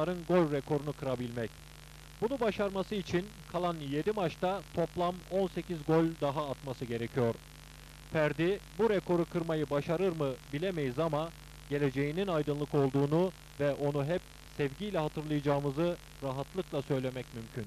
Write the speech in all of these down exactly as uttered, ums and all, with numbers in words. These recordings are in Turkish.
takımların gol rekorunu kırabilmek. Bunu başarması için kalan yedi maçta toplam on sekiz gol daha atması gerekiyor. Ferdi bu rekoru kırmayı başarır mı bilemeyiz ama geleceğinin aydınlık olduğunu ve onu hep sevgiyle hatırlayacağımızı rahatlıkla söylemek mümkün.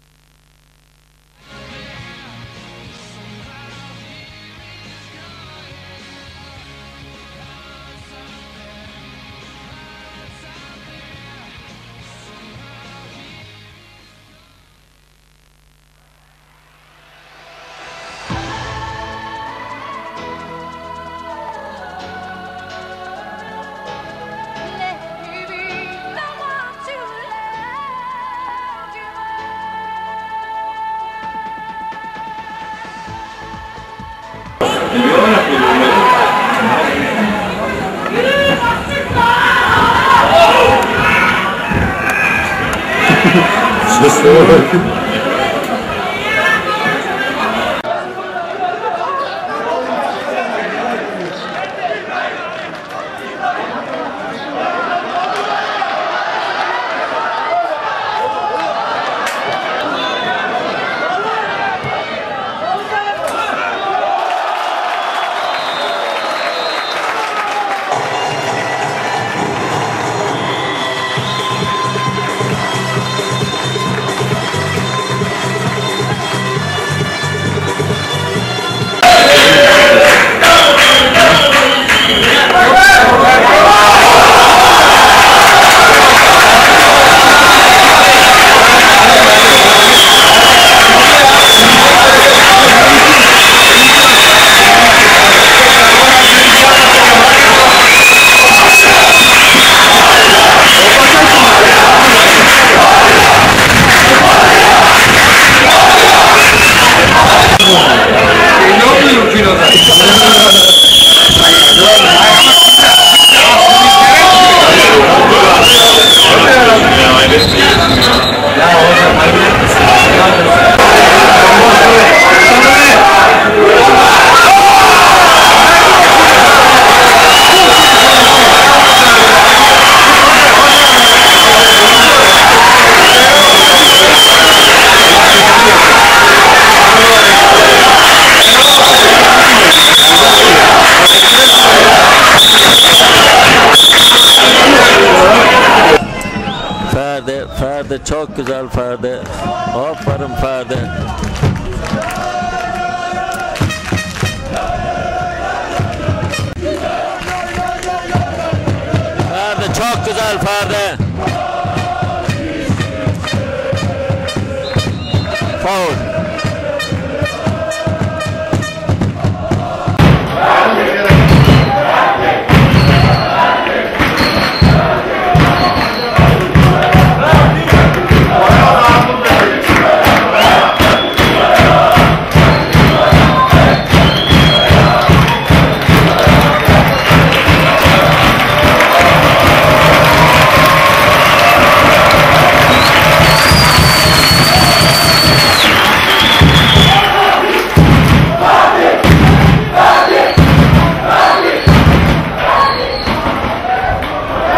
Ferdi, Ferdi çok güzel Ferdi. Aferin Ferdi. Ferdi çok güzel Ferdi. Foul.